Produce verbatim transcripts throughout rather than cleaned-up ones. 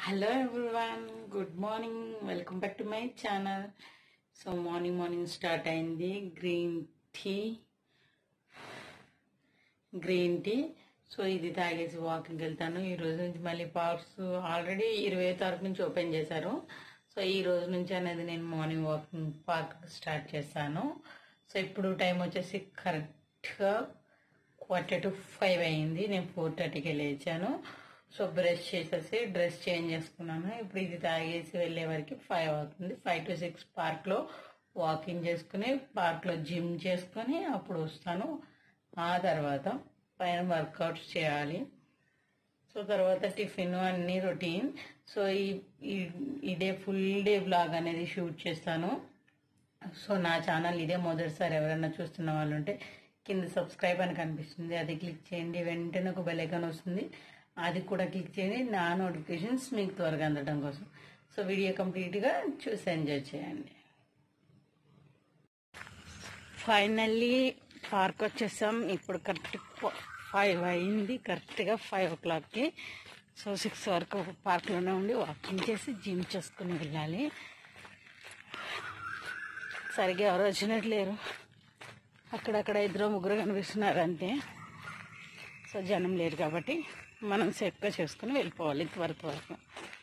Hello everyone, good morning. Welcome back to my channel. So morning morning start అయింది green tea green tea so ఇది తాగేసి walking వెళ్తాను. ఈ రోజు నుంచి మళ్ళీ పార్క్స్ ఆల్రెడీ ఇరవై తారీఖు నుంచి ఓపెన్ చేశారు. సో ఈ రోజు నుంచి అనేది నేను మార్నింగ్ వాకింగ్ పార్క్ స్టార్ట్ చేస్తాను. సో ఇప్పుడు టైం వచ్చేసి కరెక్ట్గా క్వార్టర్ టు ఫైవ్ అయింది. నేను ఫోర్ థర్టీకి లేచాను. సో బ్రష్ చేసేసి డ్రెస్ చేంజ్ చేసుకున్నాను. ఇప్పుడు ఇది తాగేసి వెళ్ళే వరకు ఫైవ్ అవుతుంది. ఫైవ్ టు సిక్స్ పార్క్లో వాకింగ్ చేసుకుని పార్క్లో జిమ్ చేసుకుని అప్పుడు వస్తాను. ఆ తర్వాత పైన వర్కౌట్స్ చేయాలి. సో తర్వాత టిఫిన్ అన్ని రొటీన్. సో ఈ ఇదే ఫుల్ డే బ్లాగ్ అనేది షూట్ చేస్తాను. సో నా ఛానల్ ఇదే మొదటిసారి ఎవరైనా చూస్తున్న వాళ్ళు ఉంటే కింద సబ్స్క్రైబ్ అని కనిపిస్తుంది, అది క్లిక్ చేయండి. వెంటనే ఒక బెల్ ఐకాన్ వస్తుంది, అది కూడా క్లిక్ చేయండి. నా నోటిఫికేషన్స్ మీకు త్వరగా అందడం కోసం. సో వీడియో కంప్లీట్గా చూసి ఎంజాయ్ చేయండి. ఫైనల్లీ పార్క్ వచ్చేసాం. ఇప్పుడు కరెక్ట్ ఫైవ్ అయింది, కరెక్ట్గా ఫైవ్ ఓ క్లాక్కి. సో సిక్స్ వరకు పార్క్లోనే ఉండి వాకింగ్ చేసి జిమ్ చేసుకుని వెళ్ళాలి. సరిగ్గా ఎవరు వచ్చినట్లేరు, అక్కడక్కడ ఇద్దరు ముగ్గురు కనిపిస్తున్నారు అంతే. సో జనం లేరు కాబట్టి మనం సేఫ్గా చేసుకుని వెళ్ళిపోవాలి త్వర త్వరగా.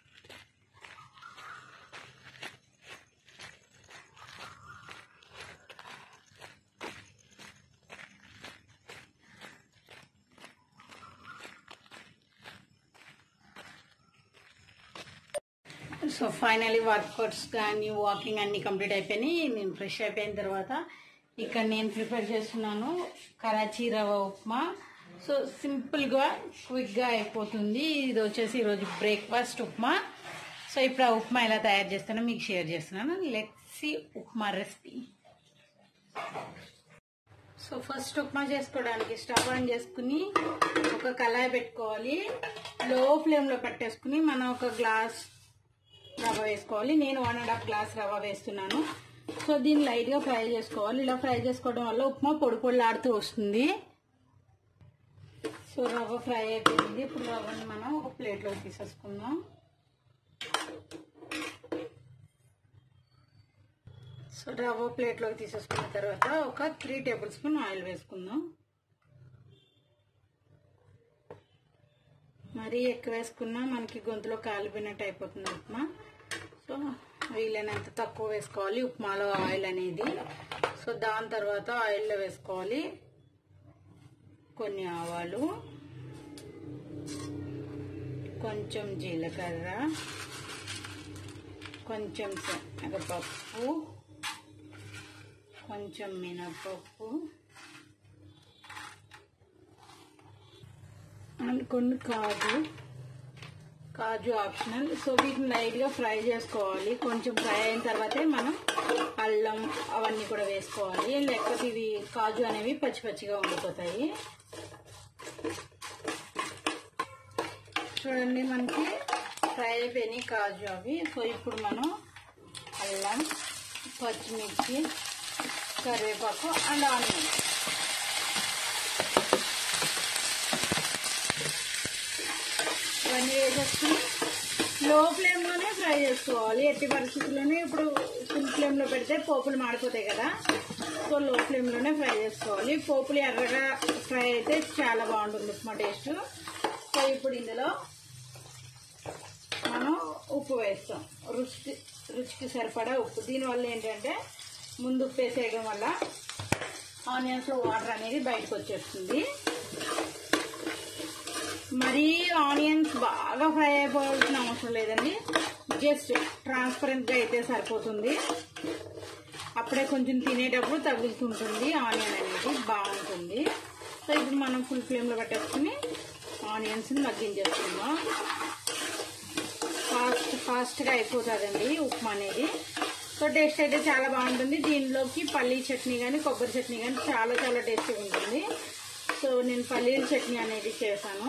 సో ఫైనలీ వర్కౌట్స్ కానీ వాకింగ్ అన్నీ కంప్లీట్ అయిపోయినాయి. నేను ఫ్రెష్ అయిపోయిన తర్వాత ఇక్కడ నేను ప్రిపేర్ చేస్తున్నాను కరాచీ రవ్వ ఉప్మా. సో సింపుల్గా క్విక్గా అయిపోతుంది. ఇది వచ్చేసి ఈరోజు బ్రేక్ఫాస్ట్ ఉప్మా. సో ఇప్పుడు ఆ ఉప్మా ఎలా తయారు చేస్తానో మీకు షేర్ చేస్తున్నాను. Let's see upma recipe. So first upma చేసుకోవడానికి స్టవ్ ఆన్ చేసుకుని ఒక కళాయి పెట్టుకోవాలి. లో ఫ్లేమ్లో పెట్టేసుకుని మనం ఒక గ్లాస్ రవ్వ వేసుకోవాలి. నేను వన్ అండ్ హాఫ్ గ్లాస్ రవ్వ వేస్తున్నాను. సో దీన్ని లైట్గా ఫ్రై చేసుకోవాలి. ఇలా ఫ్రై చేసుకోవడం వల్ల ఉప్మా పొడి పొడిలాడుతూ వస్తుంది. సో రవ్వ ఫ్రై అయిపోయింది. ఇప్పుడు రవ్వని మనం ఒక ప్లేట్లోకి తీసేసుకుందాం. సో రవ్వ ప్లేట్లోకి తీసేసుకున్న తర్వాత ఒక త్రీ టేబుల్ స్పూన్ ఆయిల్ వేసుకుందాం. మరీ ఎక్కువ వేసుకున్నా మనకి గొంతులో కాలిపోయినట్టు అయిపోతుంది ఉప్మా. సో వీలైనంత తక్కువ వేసుకోవాలి ఉప్మాలో ఆయిల్ అనేది. సో దాని తర్వాత ఆయిల్లో వేసుకోవాలి కొన్ని ఆవాలు, కొంచెం జీలకర్ర, కొంచెం శనగపప్పు, కొంచెం మినపప్పు అండ్ కొన్ని కాజు. కాజు ఆప్షనల్. సో వీటిని లైట్గా ఫ్రై చేసుకోవాలి. కొంచెం ఫ్రై అయిన తర్వాతే మనం అల్లం అవన్నీ కూడా వేసుకోవాలి, లేకపోతే ఇవి కాజు అనేవి పచ్చి పచ్చిగా ఉండిపోతాయి. చూడండి మనకి ఫ్రై అయిపోయినాయి కాజు అవి. సో ఇప్పుడు మనం అల్లం, పచ్చిమిర్చి, కరివేపాకు అండ్ ఆనియన్ ఇవన్నీ వేసేసుకుని లో ఫ్లేమ్లోనే ఫ్రై చేసుకోవాలి. ఎట్టి పరిస్థితుల్లోనే ఇప్పుడు ఫుల్ ఫ్లేమ్లో పెడితే పోపులు మాడిపోతాయి కదా. సో లో ఫ్లేమ్లోనే ఫ్రై చేసుకోవాలి. పోపులు ఎర్రగా ఫ్రై అయితే చాలా బాగుంటుంది ఉప్మా టేస్ట్. సో ఇప్పుడు ఇందులో మనం ఉప్పు వేస్తాం, రుచి రుచికి సరిపడా ఉప్పు. దీనివల్ల ఏంటంటే ముందు ఉప్పు వేసేయడం వల్ల ఆనియన్స్లో వాటర్ అనేది బయటకు వచ్చేస్తుంది. మరీ ఆనియన్స్ బాగా ఫ్రై అయిపోవాల్సిన అవసరం లేదండి, జస్ట్ ట్రాన్స్పరెంట్గా అయితే సరిపోతుంది. అప్పుడే కొంచెం తినేటప్పుడు తగులుతుంటుంది ఆనియన్ అనేది, బాగుంటుంది. సో ఇప్పుడు మనం ఫుల్ ఫ్లేమ్లో పెట్టేసుకుని ఆనియన్స్ని మగ్గించేసుకుందాం. ఫాస్ట్ ఫాస్ట్గా అయిపోతుందండి ఉప్మా అనేది. సో టేస్ట్ అయితే చాలా బాగుంటుంది. దీనిలోకి పల్లీ చట్నీ కానీ కొబ్బరి చట్నీ కానీ చాలా చాలా టేస్టీగా ఉంటుంది. సో నేను పల్లీల చట్నీ అనేది చేశాను.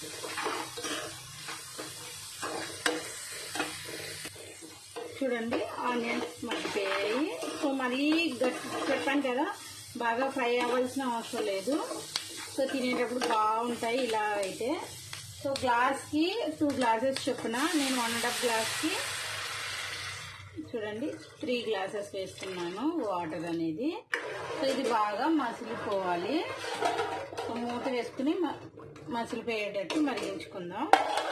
చూడండి ఆనియన్స్ మగ్గిపోయాయి. సో మరీ గట్టి చెప్పాను కదా, బాగా ఫ్రై అవ్వాల్సిన అవసరం లేదు. సో తినేటప్పుడు బాగుంటాయి ఇలా అయితే. సో గ్లాస్ కి టూ గ్లాసెస్ చొప్పున నేను వన్ అండ్ హాఫ్ గ్లాస్ కి చూడండి త్రీ గ్లాసెస్ వేస్తున్నాను వాటర్ అనేది. సో ఇది బాగా మసిలిపోవాలి. సో మూత వేసుకుని మసిలిపోయేటట్టు మరిగించుకుందాం.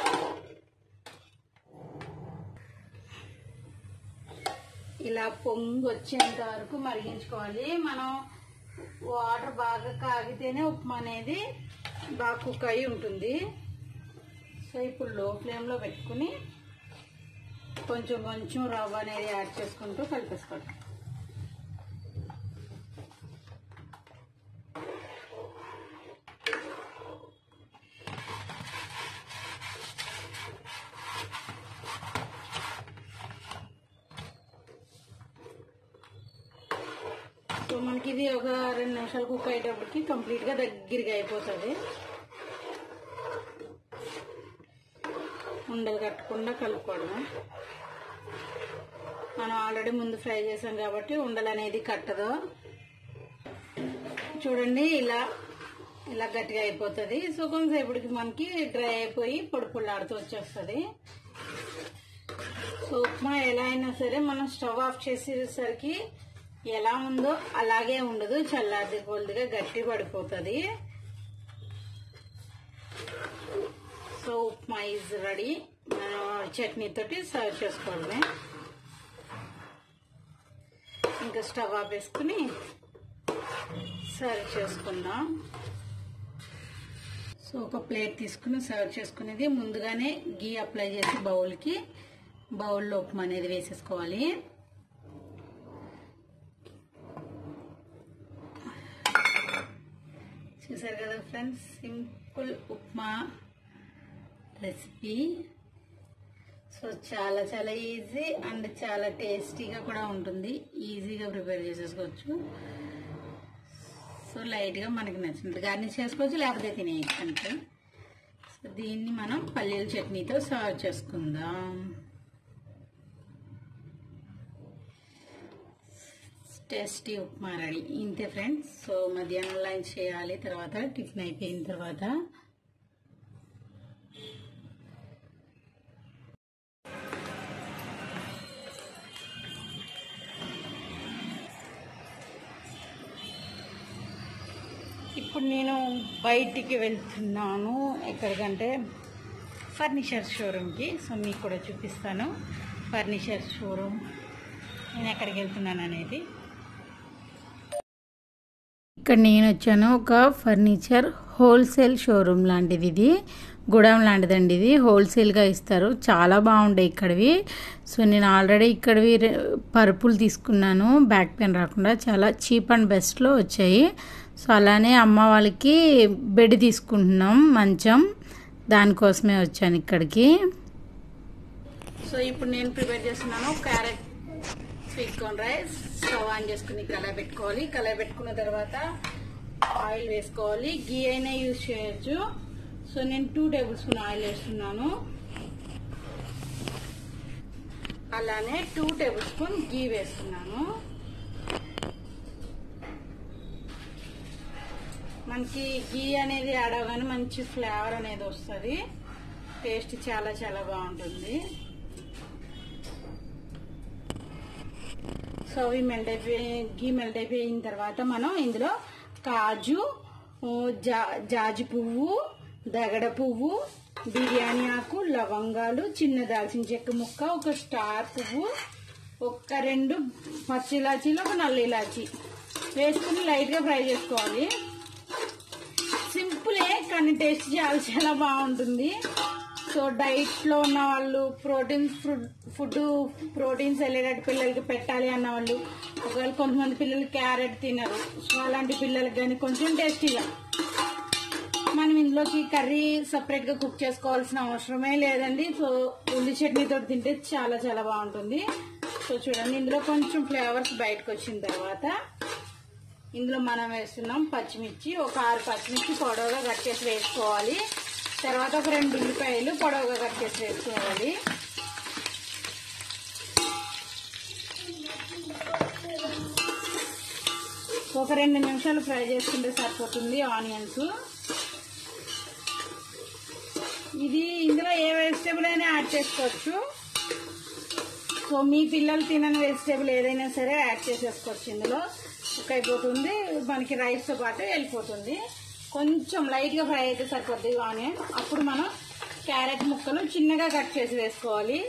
ఇలా పొంగు వచ్చేంత వరకు మరిగించుకోవాలి. మనం వాటర్ బాగా కాగితేనే ఉప్మా అనేది బాగా కుక్ అయి ఉంటుంది. సో ఇప్పుడు లో ఫ్లేమ్లో పెట్టుకుని కొంచెం కొంచెం రవ్వ అనేది యాడ్ చేసుకుంటూ కలిపేసుకోండి. సో మనకి ఇది ఒక రెండు నిమిషాలు కుక్ అయ్యేటప్పటికి కంప్లీట్గా దగ్గరగా అయిపోతుంది. ఉండలు కట్టకుండా కలుపుకోవడం. మనం ఆల్రెడీ ముందు ఫ్రై చేసాం కాబట్టి ఉండలు అనేది కట్టదు. చూడండి ఇలా ఇలా గట్టిగా అయిపోతుంది. సో కొంతసేపటికి మనకి డ్రై అయిపోయి పొడి పొడిలాడుతూ వచ్చేస్తుంది. సో ఉప్మా ఎలా అయినా సరే మనం స్టవ్ ఆఫ్ చేసేసరికి ఎలా ఉందో అలాగే ఉండదు, చల్లారి కొద్దిగా గట్టి పడిపోతుంది. So upma is ready. మనం చట్నీ తోటి సర్వ్ చేసుకోవడమే. ఇంకా స్టవ్ ఆపేసుకుని సర్వ్ చేసుకుందాం. సో ఒక ప్లేట్ తీసుకుని సర్వ్ చేసుకునేది ముందుగానే గీ అప్లై చేసి బౌల్కి బౌల్లో ఉప్మా అనేది వేసేసుకోవాలి. చూసారు కదా friends, simple upma recipe. So చాలా చాలా ఈజీ అండ్ చాలా టేస్టీగా కూడా ఉంటుంది. ఈజీగా ప్రిపేర్ చేసేసుకోవచ్చు. సో లైట్గా మనకి నచ్చినట్టు గార్నిష్ చేసుకోవచ్చు, లేకపోతే తినేయచ్చు అంటే. సో దీన్ని మనం పల్లీల చట్నీతో సర్వ్ చేసుకుందాం. Tasty upma ready. ఇంతే ఫ్రెండ్స్. సో మధ్యాహ్నం లంచ్ చేయాలి, తర్వాత టిఫిన్ అయిపోయిన తర్వాత ఇప్పుడు నేను బయటికి వెళ్తున్నాను. ఎక్కడికంటే ఫర్నిచర్ షోరూమ్కి. సో మీకు కూడా చూపిస్తాను ఫర్నిచర్ షోరూమ్ నేను ఎక్కడికి వెళ్తున్నాను అనేది. ఇక్కడ నేను వచ్చాను ఒక ఫర్నిచర్ హోల్సేల్ షోరూమ్ లాంటిది. ఇది గుడాం లాంటిదండి. ఇది హోల్సేల్గా ఇస్తారు. చాలా బాగుంటాయి ఇక్కడివి. సో నేను ఆల్రెడీ ఇక్కడివి పరుపులు తీసుకున్నాను, బ్యాక్ పెయిన్ రాకుండా. చాలా చీప్ అండ్ బెస్ట్లో వచ్చాయి. సో అలానే అమ్మ వాళ్ళకి బెడ్ తీసుకుంటున్నాం, మంచం. దానికోసమే వచ్చాను ఇక్కడికి. సో ఇప్పుడు నేను ప్రిపేర్ చేస్తున్నాను carrot sweet corn rice. Stove on చేసుకుని కళాయి పెట్టుకోవాలి. కళాయి పెట్టుకున్న తర్వాత ఆయిల్ వేసుకోవాలి. గీ అయినా యూజ్ చేయొచ్చు. సో నేను టూ టేబుల్ స్పూన్ ఆయిల్ వేస్తున్నాను. అలానే టూ టేబుల్ స్పూన్ గీ వేస్తున్నాను. మనకి గీ అనేది యాడ్ అవగానే మంచి ఫ్లేవర్ అనేది వస్తుంది. టేస్ట్ చాలా చాలా బాగుంటుంది. సో అవి మెల్ట్ అయిపోయి గీ మెల్ట్ అయిపోయిన తర్వాత మనం ఇందులో కాజు, జా జాజి పువ్వు, దగడ పువ్వు, బిర్యానీ ఆకు, లవంగాలు, చిన్న దాల్చిన చెక్క ముక్క, ఒక స్టార్ పువ్వు, ఒక రెండు పచ్చి ఇలాచీలు, ఒక నల్ల ఇలాచీ వేసుకుని లైట్గా ఫ్రై చేసుకోవాలి. సింపులే కానీ టేస్ట్ చాలా చాలా బాగుంటుంది. సో డైట్లో ఉన్న వాళ్ళు, ప్రోటీన్స్ ఫుడ్ ఫుడ్ ప్రోటీన్స్ వెళ్ళేటట్టు పిల్లలకి పెట్టాలి అన్న వాళ్ళు, ఒకవేళ కొంతమంది పిల్లలు క్యారెట్ తినరు. సో అలాంటి పిల్లలకి కానీ కొంచెం టేస్టీగా మనం ఇందులోకి కర్రీ సపరేట్గా కుక్ చేసుకోవాల్సిన అవసరమే లేదండి. సో ఉల్లి చట్నీతో తింటే చాలా చాలా బాగుంటుంది. సో చూడండి, ఇందులో కొంచెం ఫ్లేవర్స్ బయటకు వచ్చిన తర్వాత ఇందులో మనం వేస్తున్నాం పచ్చిమిర్చి. ఒక ఆరు పచ్చిమిర్చి పొడవుగా కట్ చేసి వేసుకోవాలి. తర్వాత ఒక రెండు ఉల్లిపాయలు పొడవుగా కట్ చేసి వేసుకోవాలి. ఒక రెండు నిమిషాలు ఫ్రై చేసుకుంటే సరిపోతుంది. ఆనియన్స్ ఇది ఇందులో ఏ వెజిటేబుల్ అయినా యాడ్ చేసుకోవచ్చు. సో మీ పిల్లలు తినని వెజిటేబుల్ ఏదైనా సరే యాడ్ చేసేసుకోవచ్చు. ఇందులో కుక్ అయిపోతుంది, మనకి రైస్తో పాటు వెళ్ళిపోతుంది. కొంచెం లైట్గా ఫ్రై అయితే సరిపోద్ది ఆనియన్. అప్పుడు మనం క్యారెట్ ముక్కలు చిన్నగా కట్ చేసి వేసుకోవాలి.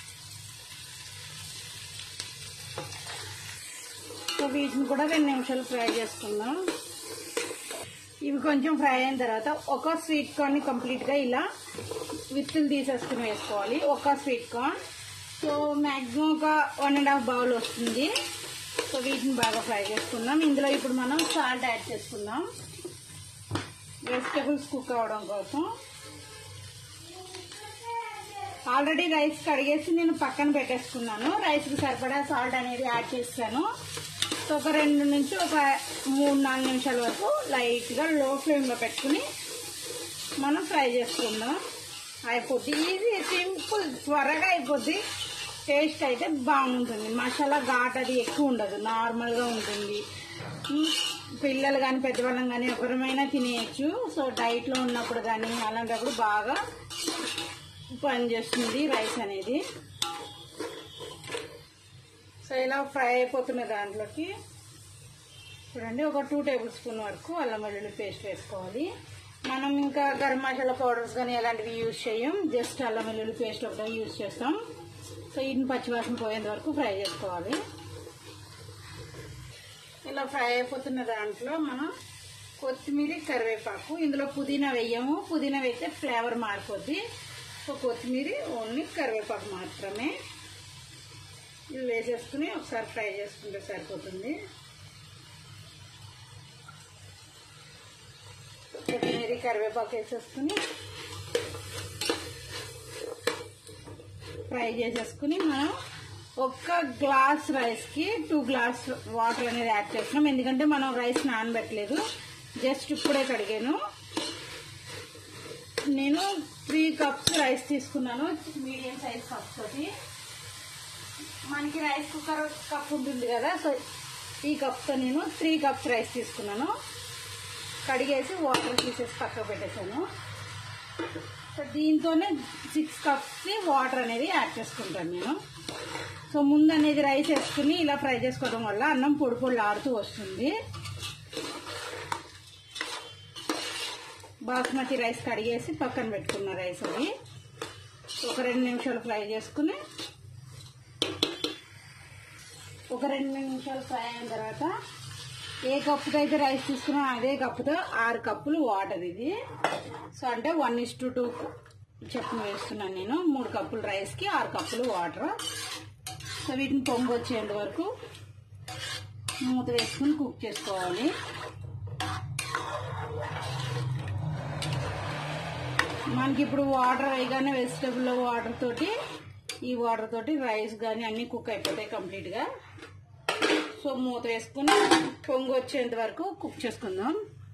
సో వీటిని కూడా రెండు నిమిషాలు ఫ్రై చేసుకుందాం. ఇవి కొంచెం ఫ్రై అయిన తర్వాత ఒక స్వీట్ కార్న్ ని కంప్లీట్ గా ఇలా విత్తులు తీసేసుకుని వేసుకోవాలి. ఒక స్వీట్ కార్న్ సో మాక్సిమం ఒక వన్ అండ్ హాఫ్ బౌల్ వస్తుంది. సో వీటిని బాగా ఫ్రై చేసుకుందాం. ఇందులో ఇప్పుడు మనం సాల్ట్ యాడ్ చేసుకుందాం వెజిటేబుల్స్ కుక్ అవడం కోసం. ఆల్రెడీ రైస్ కడిగేసి నేను పక్కన పెట్టేసుకున్నాను. రైస్కి సరిపడా సాల్ట్ అనేది యాడ్ చేస్తాను. సో ఒక రెండు నుంచి ఒక మూడు నాలుగు నిమిషాల వరకు లైట్గా లో ఫ్లేమ్లో పెట్టుకుని మనం ఫ్రై చేసుకుందాం. అయిపోద్ది, ఈజీ, సింపుల్, త్వరగా అయిపోద్ది. టేస్ట్ అయితే బాగుంటుంది. మసాలా ఘాట్ అది ఎక్కువ ఉండదు, నార్మల్గా ఉంటుంది. పిల్లలు కానీ పెద్దవాళ్ళం కానీ ఎవరమైనా తినేయచ్చు. సో డైట్లో ఉన్నప్పుడు కానీ అలాంటప్పుడు బాగా పనిచేస్తుంది రైస్ అనేది. సో ఇలా ఫ్రై అయిపోతున్న దాంట్లోకి చూడండి ఒక టూ టేబుల్ స్పూన్ వరకు అల్లం వెల్లుల్లి పేస్ట్ వేసుకోవాలి. మనం ఇంకా గరం మసాలా పౌడర్స్ కానీ అలాంటివి యూజ్ చేయం, జస్ట్ అల్లం వెల్లుల్లి పేస్ట్ ఒకటే యూజ్ చేస్తాం. సో వీటిని పచ్చివాసన పోయేంత వరకు ఫ్రై చేసుకోవాలి. ఇలా ఫ్రై అయిపోతున్న దాంట్లో మనం కొత్తిమీర, కరివేపాకు, ఇందులో పుదీనా వేయము, పుదీనా వేస్తే ఫ్లేవర్ మారిపోద్ది. సో కొత్తిమీర, ఓన్లీ కరివేపాకు మాత్రమే ఇవి వేసేసుకుని ఒకసారి ఫ్రై చేసుకుంటే సరిపోతుంది. కొత్తిమీర, కరివేపాకు వేసేసుకుని ఫ్రై చేసేసుకుని మనం ఒక్క గ్లాస్ రైస్కి టూ గ్లాస్ వాటర్ అనేది యాడ్ చేస్తున్నాం. ఎందుకంటే మనం రైస్ నానబెట్టలేదు, జస్ట్ ఇప్పుడే కడిగాను. నేను త్రీ కప్స్ రైస్ తీసుకున్నాను, మీడియం సైజ్ కప్స్ తోటి. మనకి రైస్ కుక్కర్ కప్ ఉంటుంది కదా, సో ఈ కప్తో నేను త్రీ కప్స్ రైస్ తీసుకున్నాను. కడిగేసి వాటర్ తీసేసి పక్కకు పెట్టేశాను. సో దీంతోనే సిక్స్ కప్స్కి వాటర్ అనేది యాడ్ చేసుకుంటాను నేను. సో ముందు అనేది రైస్ వేసుకుని ఇలా ఫ్రై చేసుకోవడం వల్ల అన్నం పొడి పొడి ఆడుతూ వస్తుంది. బాస్మతి రైస్ కడిగేసి పక్కన పెట్టుకున్న రైస్ అది ఒక రెండు నిమిషాలు ఫ్రై చేసుకుని ఒక రెండు నిమిషాలు ఫ్రై అయిన తర్వాత ఏ కప్పుతో అయితే రైస్ తీసుకున్నా అదే కప్పుతో ఆరు కప్పులు వాటర్ ఇది. సో అంటే వన్ ఇస్ టు టూ చొప్పున వేస్తున్నాను నేను. మూడు కప్పులు రైస్కి ఆరు కప్పులు వాటర్. సో వీటిని పొంగు వచ్చేంత వరకు మూత వేసుకుని కుక్ చేసుకోవాలి. మనకి ఇప్పుడు వాటర్ వేయగానే వెజిటేబుల్ వాటర్ తోటి ఈ వాటర్ తోటి రైస్ కానీ అన్నీ కుక్ అయిపోతాయి కంప్లీట్గా. సో మూత వేసుకుని పొంగు వచ్చేంత వరకు కుక్ చేసుకుందాం.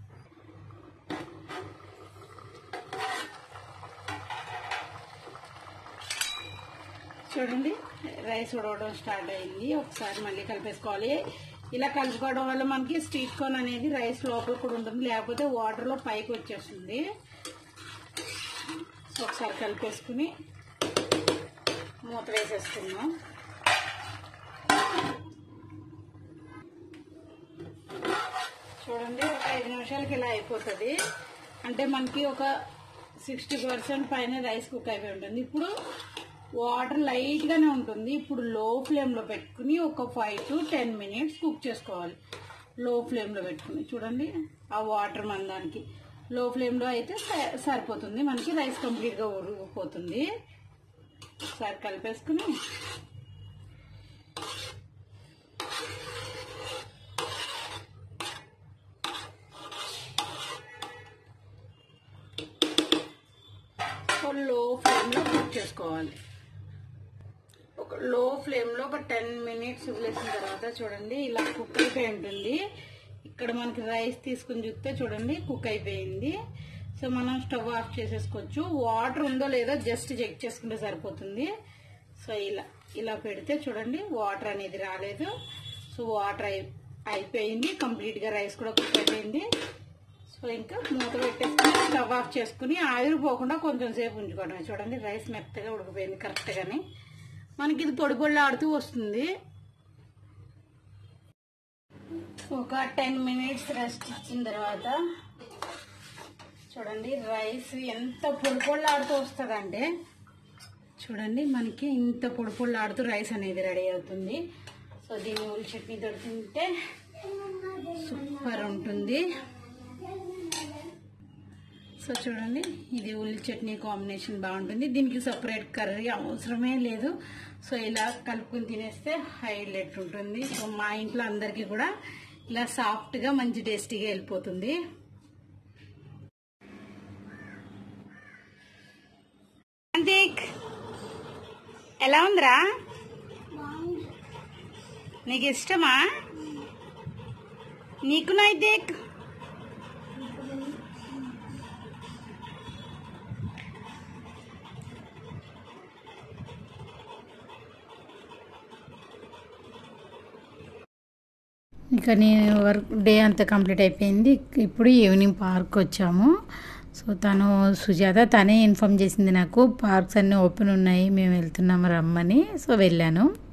చూడండి రైస్ ఉడవడం స్టార్ట్ అయింది. ఒకసారి మళ్ళీ కలిపేసుకోవాలి. ఇలా కలుపుకోవడం వల్ల మనకి స్వీట్ కార్న్ అనేది రైస్ లోపల కూడా ఉంటుంది, లేకపోతే వాటర్లో పైకి వచ్చేస్తుంది. సో ఒకసారి కలిపేసుకుని మూత వేసేసుకుందాం. చూడండి ఒక ఐదు నిమిషాలకి ఇలా అయిపోతుంది. అంటే మనకి ఒక సిక్స్టీ పర్సెంట్ పైన రైస్ కుక్ అయిపోయి ఉంటుంది. ఇప్పుడు వాటర్ లైట్గానే ఉంటుంది. ఇప్పుడు లో ఫ్లేమ్లో పెట్టుకుని ఒక five to ten minutes cook చేసుకోవాలి. లో ఫ్లేమ్లో పెట్టుకుని చూడండి ఆ వాటర్ మందానికి లో ఫ్లేమ్లో అయితే సరిపోతుంది. మనకి రైస్ కంప్లీట్గా ఉడికిపోతుంది. ఒకసారి కలిపేసుకుని లో ఫ్లేమ్లో కుక్ చేసుకోవాలి. ఒక లో ఫ్లేమ్లో ఒక టెన్ మినిట్స్ వదిలేసిన తర్వాత చూడండి ఇలా కుక్ అయిపోయి ఉంటుంది. ఇక్కడ మనకి రైస్ తీసుకుని చూస్తే చూడండి కుక్ అయిపోయింది. సో మనం స్టవ్ ఆఫ్ చేసేసుకోవచ్చు. వాటర్ ఉందో లేదో జస్ట్ చెక్ చేసుకుంటే సరిపోతుంది. సో ఇలా ఇలా పెడితే చూడండి వాటర్ అనేది రాలేదు. సో వాటర్ అయిపోయింది కంప్లీట్గా, రైస్ కూడా కుక్ అయిపోయింది. సో ఇంకా మూత పెట్టేసుకుని స్టవ్ ఆఫ్ చేసుకుని ఆవిరి పోకుండా కొంచెం సేపు ఉంచుకోవడం. చూడండి రైస్ మెత్తగా ఉడికిపోయింది కరెక్ట్గానే. మనకి ఇది పొడి పొడి ఆడుతూ వస్తుంది. ఒక టెన్ మినిట్స్ రెస్ట్ ఇచ్చిన తర్వాత చూడండి రైస్ ఎంత పొడి పొడి ఆడుతూ వస్తుందంటే చూడండి మనకి ఇంత పొడి పొడి ఆడుతూ రైస్ అనేది రెడీ అవుతుంది. సో దీన్ని ఉల్లి చట్నీ తోటి తింటే సూపర్ ఉంటుంది. సో చూడండి ఇది ఉల్లి చట్నీ కాంబినేషన్ బాగుంటుంది. దీనికి సపరేట్ కర్రీ అవసరమే లేదు. సో ఇలా కలుపుకొని తినేస్తే హైలైట్ ఉంటుంది. సో మా ఇంట్లో అందరికీ కూడా ఇలా సాఫ్ట్గా మంచి టేస్టీగా వెళ్ళిపోతుంది. అంతేక్ ఎలా ఉందిరా? నీకు ఇష్టమా? నీకు నైదేక్ ఇక నేను వర్క్ డే అంతా కంప్లీట్ అయిపోయింది. ఇప్పుడు ఈవినింగ్ పార్క్ వచ్చాము. సో తను సుజాత తనే ఇన్ఫామ్ చేసింది నాకు పార్క్స్ అన్నీ ఓపెన్ ఉన్నాయి మేము వెళ్తున్నాము రమ్మని. సో వెళ్ళాను.